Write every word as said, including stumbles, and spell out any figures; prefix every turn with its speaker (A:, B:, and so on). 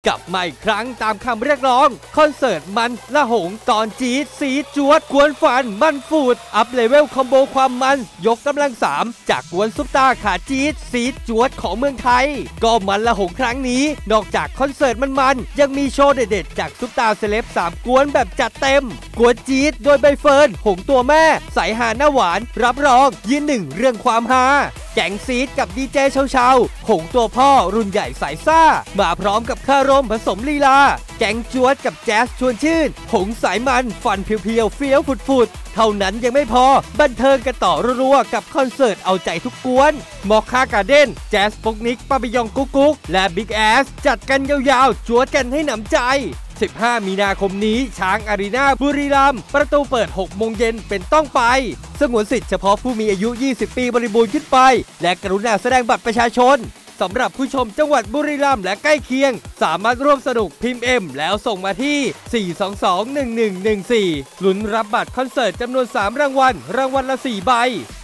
A: กลับมาอีกครั้งตามคำเรียกร้องคอนเสิร์ตมันละหงตอนจี๊ดซีดจวดกวนฟันมันฟูดอัพเลเวลคอมโบความมันยกกำลังสามจากกวนซุปตาขาจี๊ดซีดจวดของเมืองไทยก็มันละหงครั้งนี้นอกจากคอนเสิร์ตมันๆยังมีโชว์เด็ดๆจากซุปตาเซเลบสามกวนแบบจัดเต็มกวนจี๊ดโดยใบเฟิร์นหงตัวแม่สายหาหน้าหวานรับรองยืนหนึ่งเรื่องความฮาแก๊งซีดกับดีเจเชาเชาหงตัวพ่อรุ่นใหญ่สายซ่ามาพร้อมกับคารมผสมลีลาแก๊งจวดกับแจ๊สชวนชื่นหงสายมันฟันเพียวๆเฟี้ยวฟุดๆเท่านั้นยังไม่พอบันเทิงกันต่อรัวๆกับคอนเสิร์ตเอาใจทุกกวนมอคค่าการ์เด้นแจ๊สปกนิกปาปิยองกุ๊กกุ๊กและบิ๊กแอสจัดกันยาวๆจวดกันให้หนำใจสิบห้ามีนาคมนี้ช้างอารีนาบุรีรัมย์ประตูเปิดหกโมงเย็นเป็นต้องไปสงวนสิทธิ์เฉพาะผู้มีอายุยี่สิบปีบริบูรณ์ขึ้นไปและกรุณาแสดงบัตรประชาชนสำหรับผู้ชมจังหวัดบุรีรัมย์และใกล้เคียงสามารถร่วมสนุกพิมพ์ เอ็ม แล้วส่งมาที่ สี่ สอง สอง หนึ่ง หนึ่ง หนึ่ง สี่ ลุ้นรับบัตรคอนเสิร์ตจำนวนสามรางวัลรางวัลละสี่ใบ